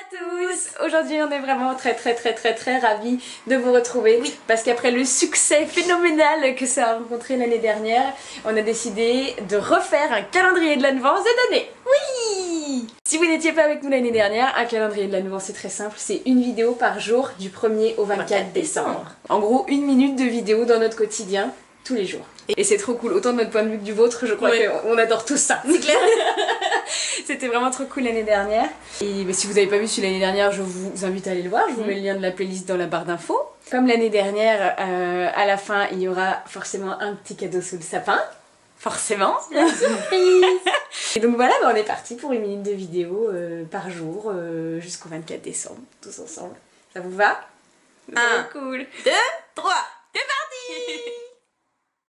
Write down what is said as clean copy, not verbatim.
tous! Aujourd'hui on est vraiment très ravis de vous retrouver parce qu'après le succès phénoménal que ça a rencontré l'année dernière, on a décidé de refaire un calendrier de l'Advent cette année. Oui! Si vous n'étiez pas avec nous l'année dernière, un calendrier de l'Advent c'est très simple, c'est une vidéo par jour du 1er au 24 décembre. En gros, une minute de vidéo dans notre quotidien, tous les jours. Et c'est trop cool, autant de notre point de vue que du vôtre, je crois qu'on adore tous ça. C'est clair. C'était vraiment trop cool l'année dernière. Et si vous n'avez pas vu celui l'année dernière, je vous invite à aller le voir. Je vous mets le lien de la playlist dans la barre d'infos. Comme l'année dernière, à la fin, il y aura forcément un petit cadeau sous le sapin. Forcément. Et donc voilà, on est parti pour une minute de vidéo par jour jusqu'au 24 décembre, tous ensemble. Ça vous va? C'est cool. 1, 2, 3.